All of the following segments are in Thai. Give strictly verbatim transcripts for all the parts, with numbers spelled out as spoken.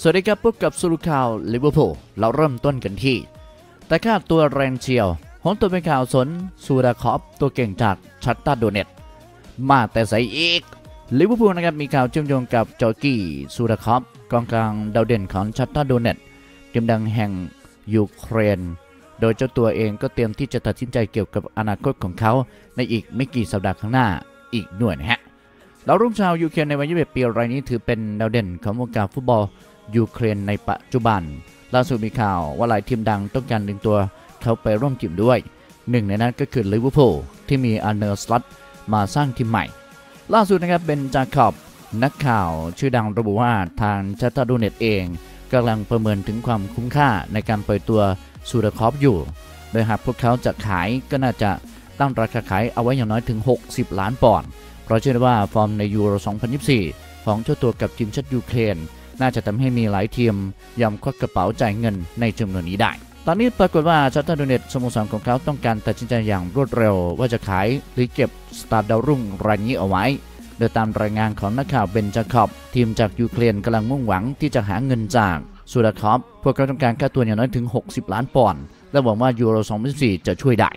สวัสดีครับพบกับสรุปข่าวลิเวอร์พูลเราเริ่มต้นกันที่แต่ค่าตัวแรงเชียวหนตัวเป็นข่าวสนซูดาคอฟตัวเก่งจากชัตตาร์โดเนตมาแต่ใส่อีกลิเวอร์พูลนะครับมีข่าวเชื่อมโยงกับจอร์กี้ซูดาคอฟกองกลางดาวเด่นของชัตตาร์โดเนตทีมดังแห่งยูเครนโดยเจ้าตัวเองก็เตรียมที่จะตัดสินใจเกี่ยวกับอนาคตของเขาในอีกไม่กี่สัปดาห์ข้างหน้าอีกด้วยนะฮะดาวรุ่งชาวยูเครนในวัยยี่สิบเอ็ดปีรายนี้ถือเป็นดาวเด่นของวงการฟุตบอลยูเครนในปัจจุบันล่าสุดมีข่าวว่าหลายทีมดังต้องการดึงตัวเขาไปร่วมทีมด้วยหนึ่งในนั้นก็คือลิเวอร์พูลที่มีอาร์เนอร์สล็อตมาสร้างทีมใหม่ล่าสุดนะครับเป็นจาคอบนักข่าวชื่อดังระบุว่าทางชัตตาร์โดเนตเองกำลังประเมินถึงความคุ้มค่าในการปล่อยตัวซูดาคอฟอยู่โดยหากพวกเขาจะขายก็น่าจะตั้งราคาขายเอาไว้อย่างน้อยถึงหกสิบล้านปอนด์เพราะเชื่อว่าฟอร์มในยูโรสองพันยี่สิบสี่ของเจ้าตัวกับทีมชาติยูเครนน่าจะทำให้มีหลายทีมยอมควักกระเป๋าจ่ายเงินในจำนวนนี้ได้ตอนนี้ปรากฏว่าชัตตาร์โดเนตสโมสรของเขาต้องการตัดสินใจอย่างรวดเร็วว่าจะขายหรือเก็บสตาร์ดาวรุ่งรายนี้เอาไว้โดยตามรายงานของนักข่าวเบนจาคอบทีมจากยูเครนกำลังมุ่งหวังที่จะหาเงินจากซูดาคอฟพวกเขาต้องการค่าตัวอย่างน้อยถึงหกสิบล้านปอนด์และหวังว่ายูโรสองพันยี่สิบสี่จะช่วยได้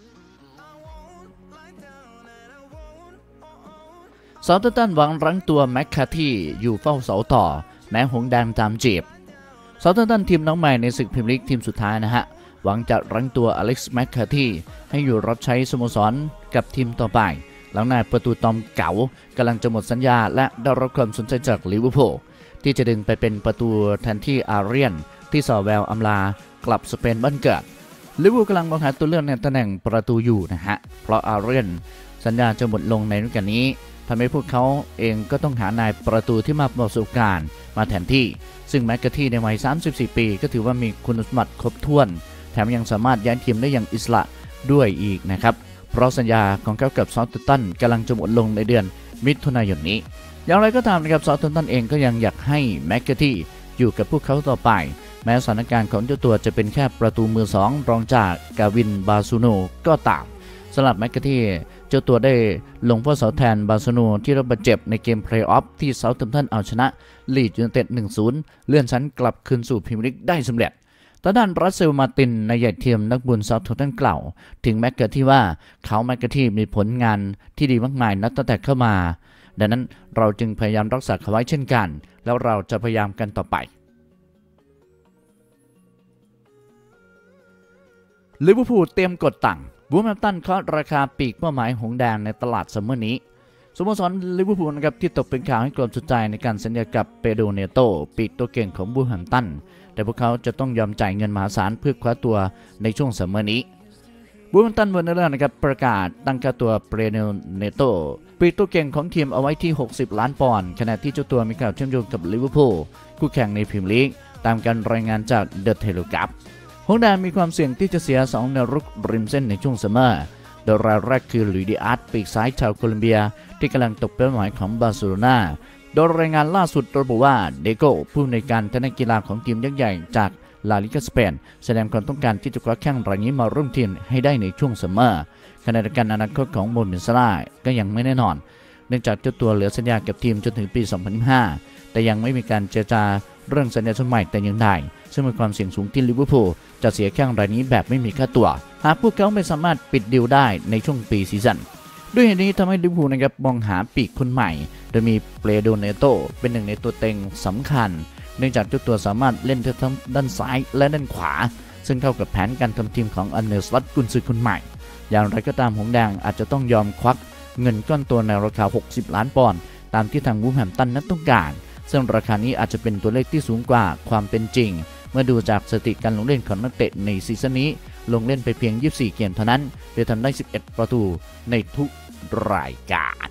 เซาท์แฮมป์ตันหวังรั้งตัวแมคคาที่อยู่เฝ้าเสาต่อแม้หงแดงตามจีบเซาท์แฮมป์ตันทีมน้องใหม่ในศึกพรีเมียร์ลีกทีมสุดท้ายนะฮะหวังจะรั้งตัวอเล็กซ์แมคคาที่ให้อยู่รับใช้สโมสรกับทีมต่อไปหลังนายประตูตอมเก๋ากำลังจะหมดสัญญาและได้รับความสนใจจากลิเวอร์พูลที่จะดึงไปเป็นประตูแทนที่อาเรียนที่ส่อแววอำลากลับสเปนบ้านเกิดลิเวอร์พูลกำลังมองหาตัวเลือกในตำแหน่งประตูอยู่นะฮะเพราะอาเรียนสัญญาจะหมดลงในฤดูกาลนี้ทำให้พวกเขาเองก็ต้องหานายประตูที่มาประสบการณ์มาแทนที่ซึ่งแมคคาที่ในวัยสามสิบสี่ปีก็ถือว่ามีคุณสมบัติครบถ้วนแถมยังสามารถย้ายทีมได้อย่างอิสระด้วยอีกนะครับเพราะสัญญาของเขากับเซาท์แฮมป์ตันกำลังจะหมดลงในเดือนมิถุนายนนี้อย่างไรก็ตามนะครับเซาท์แฮมป์ตันเองก็ยังอยากให้แมคคาที่อยู่กับพวกเขาต่อไปแม้สถานการณ์ของเจ้าตัวจะเป็นแค่ประตูมือสองรองจากกาวินบาซูโนก็ตามสำหรับแมคคาที่เจ้าตัวได้ลงเพื่อเสาแทนบาซูโนที่รับบาดเจ็บในเกมเพลย์ออฟที่เซาท์แฮมป์ตันเอาชนะลีดยูไนเต็ด หนึ่งศูนย์ เลื่อนชั้นกลับคืนสู่พรีเมียร์ลีกได้สำเร็จตอนนั้นรัสเซลมาตินในใหญ่ทีมนักบุญเซาท์แฮมป์ตันกล่าวถึงแมคคาที่ว่าเขาแมคคาที่มีผลงานที่ดีมากมายนับตั้งแต่เข้ามาดังนั้นเราจึงพยายามรักษาเขาไว้เช่นกันแล้วเราจะพยายามกันต่อไปลิเวอร์พูลเตรียมกดตังค์บูแฮมป์ตันเคาะราคาปีกเป้าหมายหงแดงในตลาดซัมเมอร์นี้สโมสรลิเวอร์พูลนะครับที่ตกเป็นข่าวให้ความสนใจในการสัญญากับเปโดเนโตปีกตัวเก่งของบูแฮมป์ตันแต่พวกเขาจะต้องยอมจ่ายเงินมหาศาลเพื่อคว้าตัวในช่วงซัมเมอร์นี้บูแฮมป์ตันวันนี้นะครับประกาศตั้งค่าตัวเปโดเนโตปีกตัวเก่งของทีมเอาไว้ที่หกสิบล้านปอนด์ขณะที่เจ้าตัวมีข่าวเชื่อมโยงกับลิเวอร์พูลคู่แข่งในพรีเมียร์ลีกตามการรายงานจากเดอะเทเลกราฟหงแดงมีความเสี่ยงที่จะเสียสองแนวรุกริมเส้นในช่วงซัมเมอร์โดยรายแรกคือลุยดิอาร์ตปีกซ้ายชาวโคลอมเบียที่กำลังตกเป็นเป้าหมายของบาร์เซโลนาโดยรายงานล่าสุดระบุว่าเดโก้ผู้อำนวยการทางด้านกีฬาของทีมยักษ์ใหญ่จากลาลิกาสเปนแสดงความต้องการที่จะคว้าแข้งรายนี้มาร่วมทีมให้ได้ในช่วงซัมเมอร์ขณะเดียวกันอนาคตของโมเมนซาร่าก็ยังไม่แน่นอนเนื่องจากเจ้าตัวเหลือสัญญากับทีมจนถึงปีสองพันยี่สิบห้าแต่ยังไม่มีการเจรจาเรื่องสัญญาชนใหม่แต่อย่างใดซึ่งมีความเสี่ยงสูงที่ลิเวอร์พูลจะเสียแข้งรายนี้แบบไม่มีค่าตัวหากพวกเขาไม่สามารถปิดดีลได้ในช่วงปีซีซั่นด้วยเหตุนี้ทำให้ลิเวอร์พูลนะครับมองหาปีกคนใหม่โดยมีเปโดเนโตเป็นหนึ่งในตัวเต็งสำคัญเนื่องจากเจ้าตัวสามารถเล่นทั้งด้านซ้ายและด้านขวาซึ่งเข้ากับแผนการทำทีมของอันเนอร์สลัดกุนซือคนใหม่อย่างไรก็ตามหงแดงอาจจะต้องยอมควักเงินก้อนตัวในราคาหกสิบล้านปอนด์ตามที่ทางวูฟแฮมป์ตันนั้นต้องการซึ่งราคานี้อาจจะเป็นตัวเลขที่สูงกว่าความเป็นจริงเมื่อดูจากสถิติการลงเล่นของนักเตะในซีซั่นนี้ลงเล่นไปเพียงยี่สิบสี่เกมเท่านั้นโดยทำได้สิบเอ็ดประตูในทุกรายการ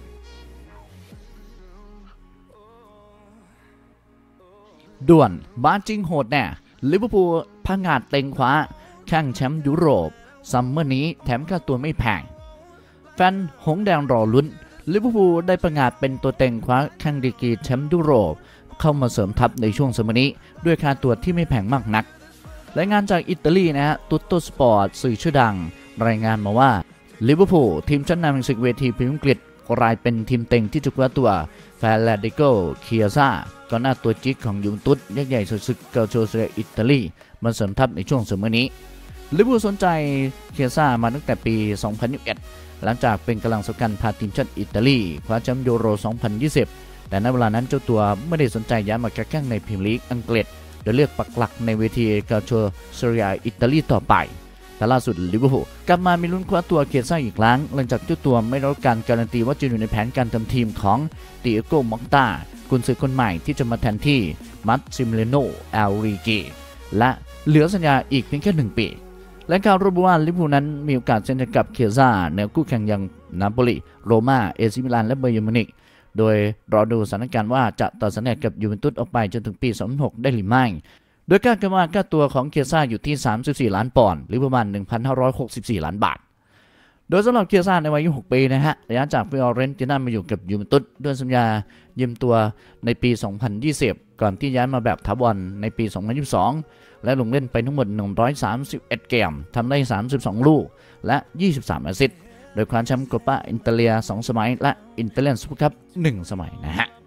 ด่วนบ้าจริงโหดแน่ลิเวอร์พูลพงาดเต็งคว้าแข่งแชมป์ยุโรปซัมเมอร์นี้แถมค่าตัวไม่แพงแฟนหงแดงรอลุ้นลิเวอร์พูลได้ประกาศเป็นตัวเต็งคว้าแข่งดีกรีแชมป์ยุโรปเข้ามาเสริมทัพในช่วงซัมเมอร์นี้ด้วยค่าตัวที่ไม่แพงมากนักรายงานจากอิตาลีนะฮะตุตโตสปอร์ตสื่อชื่อดังรายงานมาว่าลิเวอร์พูลทีมชั้นนำแห่งศึกเวทีพรีเมียร์อังกฤษกลายเป็นทีมเต็งที่จะคว้าตัวแฟร์แลดิโกเคียซ่ากองหน้าตัวจิ๊กของยูเวนตุสยักษ์ใหญ่สุดศึกเกาโชเซเรียอิตาลีมาเสริมทัพในช่วงซัมเมอร์นี้ลิเวอร์พูลสนใจเคียซ่ามาตั้งแต่ปี สองพันยี่สิบเอ็ด หลังจากเป็นกำลังสำคัญพาทีมชาติอิตาลีคว้าแชมป์ยูโร สองพันยี่สิบ แต่ในเวลานั้นเจ้าตัวไม่ได้สนใจย้ายมาแข่งในพรีเมียร์ลีกอังกฤษโดยเลือกปักหลักในเวทีเกาโชเซเรียอิตาลีต่อไปแต่ล่าสุดลิเวอร์พูลกลับมามีลุ้นคว้าตัวเคียซ่าอีกครั้งหลังจากเจ้าตัวไม่ได้รับการการันตีว่าจะอยู่ในแผนการทำทีมของติอาโก มอตตากุนซือคนใหม่ที่จะมาแทนที่มัตซิมิเลโน เอลริเกและเหลือสัญญาอีกเพียงแค่หนึ่งปีและข่าวระบุว่าลิเวอร์พูลนั้นมีโอกาสเซ็นกับเคียซ่าเหนือคู่แข่งอย่างนาโปลีโรม่าเอซิมิลานและเบย์มิวนิกโดยรอดูสถานการณ์ว่าจะต่อสัญญากับยูเวนตุสออกไปจนถึงปีสองพันหกได้หรือไม่โดยคาดกันว่าค่าตัวของเคียซ่าอยู่ที่สามสิบสี่ล้านปอนด์หรือประมาณ หนึ่งพันห้าร้อยหกสิบสี่ ล้านบาทโดยสำหรับเคียซ่าในวัยยี่สิบหกปีนะฮะระยะจากฟิออเรนติน่ามาอยู่กับยูเวนตุสด้วยสัญญายืมตัวในปีสองพันยี่สิบก่อนที่ย้ายมาแบบถาวรในปีสองพันยี่สิบสองและลงเล่นไปทั้งหมดหนึ่งร้อยสามสิบเอ็ดเกมทำได้สามสิบสองลูกและยี่สิบสามแอสซิสต์โดยคว้าแชมป์โคปาอินเตเลียสองสมัยและอินเตเลียนซุปเปอร์คัพหนึ่งสมัยนะฮะ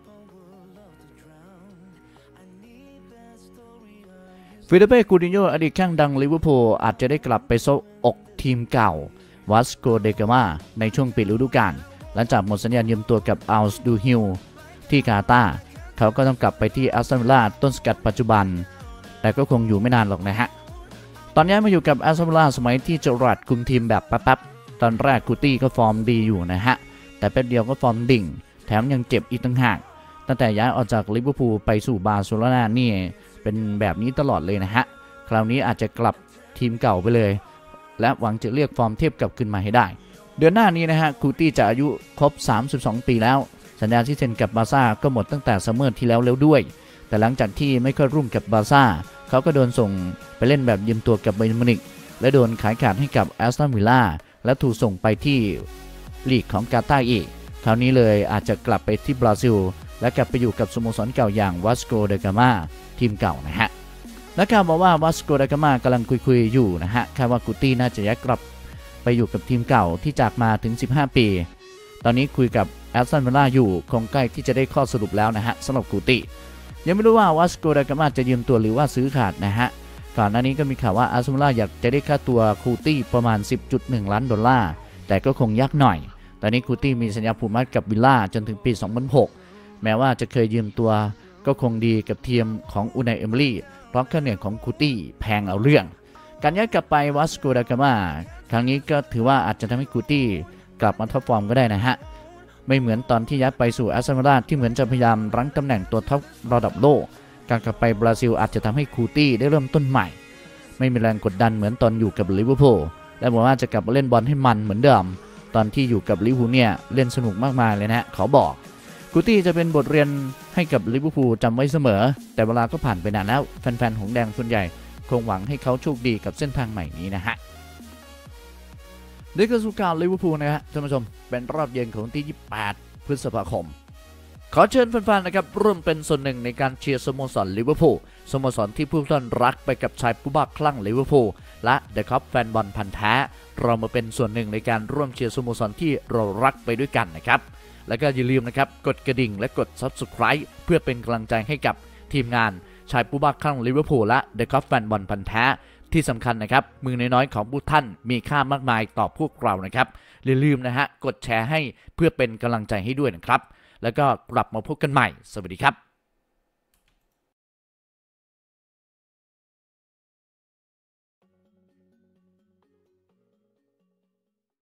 ฟิลิเป้ กูตินโญอดีตแข้งดังลิเวอร์พูลอาจจะได้กลับไปซบอกทีมเก่าวาสโกเดกามาในช่วงปิดฤดูกาลหลังจากหมดสัญญายืมตัวกับอัลส์ดูฮิลที่กาตาร์เขาก็ต้องกลับไปที่แอสตันวิลล่าต้นสังกัดปัจจุบันแต่ก็คงอยู่ไม่นานหรอกนะฮะตอนนี้มาอยู่กับแอสตันวิลล่าสมัยที่เจอราร์ดคุมทีมแบบแป๊บๆตอนแรกกูตี้ก็ฟอร์มดีอยู่นะฮะแต่แป๊บเดียวก็ฟอร์มดิ่งแถมยังเจ็บอีกต่างหากตั้งแต่ย้ายออกจากลิเวอร์พูลไปสู่บาร์เซโลนานี่เป็นแบบนี้ตลอดเลยนะฮะคราวนี้อาจจะกลับทีมเก่าไปเลยและหวังจะเรียกฟอร์มเทียบกับขึ้นมาให้ได้เดือนหน้านี้นะฮะคูตี้จะอายุครบสามสิบสองปีแล้วสัญญาที่เซ็นกับบาร์ซ่าก็หมดตั้งแต่ซัมเมอร์ที่แล้วแล้วด้วยแต่หลังจากที่ไม่ค่อยรุ่งกับบาร์ซ่าเขาก็โดนส่งไปเล่นแบบยืมตัวกับเบย์มิวนิกและโดนขายขาดให้กับแอสตันวิลล่าและถูกส่งไปที่ลีกของกาตาร์อีกคราวนี้เลยอาจจะกลับไปที่บราซิลและกลับไปอยู่กับสโมสรเก่าอย่างวาสโกเดกามาทีมเก่านะฮะและข่าวบอกว่าวาสโกเดกามากำลังคุยๆอยู่นะฮะคาดว่ากูตี้น่าจะย้ายกลับไปอยู่กับทีมเก่าที่จากมาถึงสิบห้าปีตอนนี้คุยกับแอสตันวิลล่าอยู่คงใกล้ที่จะได้ข้อสรุปแล้วนะฮะสำหรับกูตี้ยังไม่รู้ว่าวาสโกเดกามาจะยืมตัวหรือว่าซื้อขาดนะฮะก่อนหน้านี้ก็มีข่าวว่าแอสตันวิลล่าอยากจะได้ค่าตัวกูตี้ประมาณ สิบจุดหนึ่ง ล้านดอลลาร์แต่ก็คงยากหน่อยตอนนี้กูตี้มีสัญญาผูกมัดกับวิลล่าจนถึงปีสองพันหกแม้ว่าจะเคยยืมตัวก็คงดีกับทีมของอูไนเอเมรี่เพราะค่าเหนื่อยของคูตี้แพงเอาเรื่องการย้ายกลับไปวาสโกเดกามาครั้งนี้ก็ถือว่าอาจจะทำให้คูตี้กลับมาท็อปฟอร์มก็ได้นะฮะไม่เหมือนตอนที่ย้ายไปสู่แอสตันวิลล่าที่เหมือนจะพยายามรั้งตำแหน่งตัวท็อประดับโลกการกลับไปบราซิลอาจจะทำให้คูตี้ได้เริ่มต้นใหม่ไม่มีแรงกดดันเหมือนตอนอยู่กับลิเวอร์พูลและบอกว่าจะกลับมาเล่นบอลให้มันเหมือนเดิมตอนที่อยู่กับลิเวอร์พูลเนี่ยเล่นสนุกมากมายเลยนะเขาบอกกูตี้จะเป็นบทเรียนให้กับลิเวอร์พูลจำไว้เสมอแต่เวลาก็ผ่านไปนานแล้วแฟนๆหงแดงส่วนใหญ่คงหวังให้เขาโชคดีกับเส้นทางใหม่นี้นะฮะนี่ก็สู่ข่าวลิเวอร์พูลนะฮะท่านผู้ชมเป็นรอบเย็นของวันที่ยี่สิบแปดพฤษภาคมขอเชิญแฟนๆนะครับร่วมเป็นส่วนหนึ่งในการเชียร์สโมสรลิเวอร์พูลสโมสรที่ผู้ท่านรักไปกับชายผู้บ้าคลั่งลิเวอร์พูลและเดอะคัพแฟนบอลพันธุ์แท้เรามาเป็นส่วนหนึ่งในการร่วมเชียร์สโมสรที่เรารักไปด้วยกันนะครับแล้วก็อย่าลืมนะครับกดกระดิ่งและกด ซับสไครบ์ เพื่อเป็นกำลังใจให้กับทีมงานชายผู้บ้าคลั่งลิเวอร์พูลและเดอะคัพแฟนบอลพันธุ์แท้ที่สำคัญนะครับมือน้อยๆของผู้ท่านมีค่ามากมายต่อพวกเรานะครับอย่าลืมนะฮะกดแชร์ให้เพื่อเป็นกำลังใจให้ด้วยนะครับแล้วก็กลับมาพบกันใหม่สวัสดีครับ